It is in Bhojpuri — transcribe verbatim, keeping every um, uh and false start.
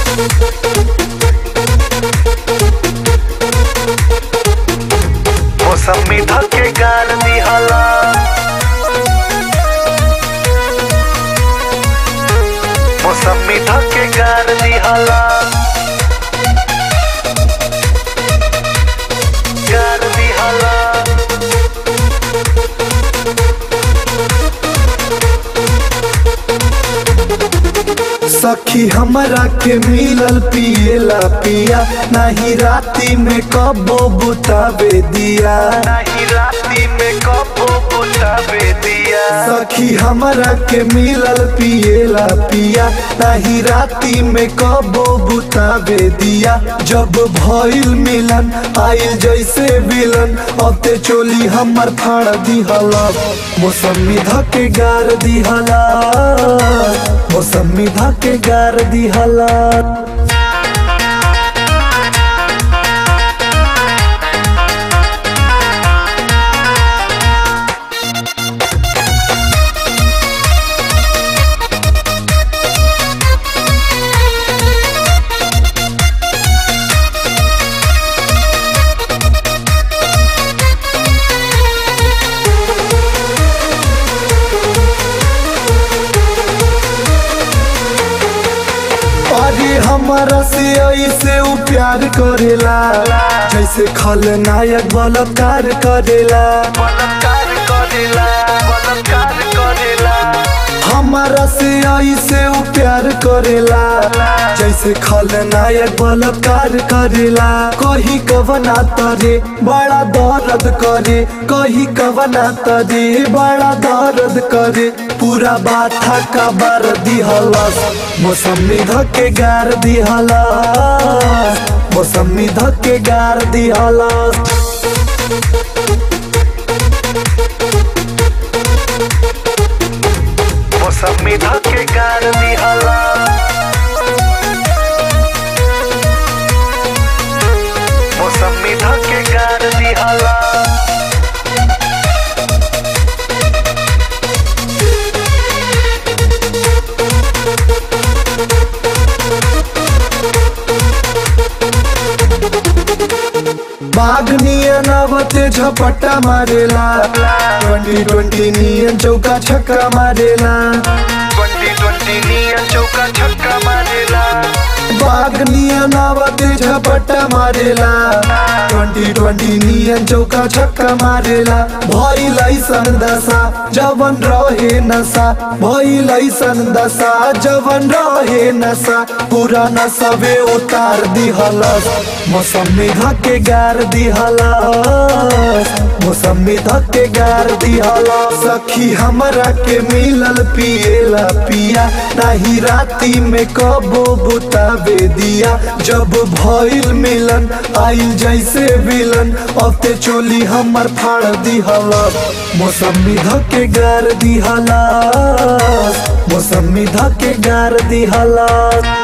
मौसमी धके गार दिहला मौसमी धके गार दिहला गार दिहला सखी हमरा के मिलल पियला पिया नहीं राती में कबो बुतावे दिया नहीं राती में कबो बुतावे दिया सखी हमरा के मिलल पियला पिया नहीं राती में कबो बुतावे दिया जब भइल मिलन आइल जैसे विलन अब ते चोली हमर फाड़ दिहला मौसमी धके गार दिहला मौसमी धके गार दिहला हमारा से ऐसे उ प्यार करेला जैसे खलनायक बलात्कार करेला बलात्कार करेला बलात्कार करेला हमारा से ऐसे उ प्यार करेला जैसे खलनायक बलात्कार करेला कही कवना तरे बड़ा दर्द करे कही कवना तरे बड़ा दर्द करे पूरा बाथा का बार दिहला मौसमी धके गार दिहला मौसमी धके गार दिहला मौसमी धके गार दिहला मौसमी धके गार दिहला बाघ नियन आवते झपट्टा मारेला ट्वेंटी ट्वेंटी नियन चौका छक्का मारेला ट्वेंटी ट्वेंटी नियन चौका छक्का मारेला बाघ नियन आवते झपट्टा मारेला ट्वेंटी ट्वेंटी नियन चौका छक्का मारेला भइल ऐसन दशा जवन रहे नशा भइल ऐसन दशा जवन रहे नशा पूरा नशबे उतार दिहला मौसमी धके गार दिहला मौसमी धके गार दिहला सखी हमरा के मिलल पियला पिया नहीं राती में कबो बुतावे दिया जब भइल मिलन आइल जैसे विलन अब ते चोली हमर फाड़ दिहला मौसमी धके गार दिहला मौसमी धके गार दिहला।